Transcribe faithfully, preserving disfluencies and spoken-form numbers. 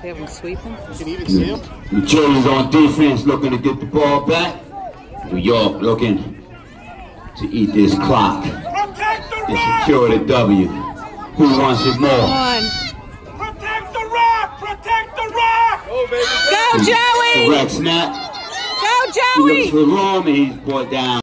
They have him sweeping. Can you even see him? New Jersey's on defense, looking to get the ball back. New York looking to eat this clock and secure the W. Who wants it more? Come on. Protect the rock! Protect the rock! Go, baby. Go, Joey! Correct snap. Go, He Joey! looks for room and he's brought down.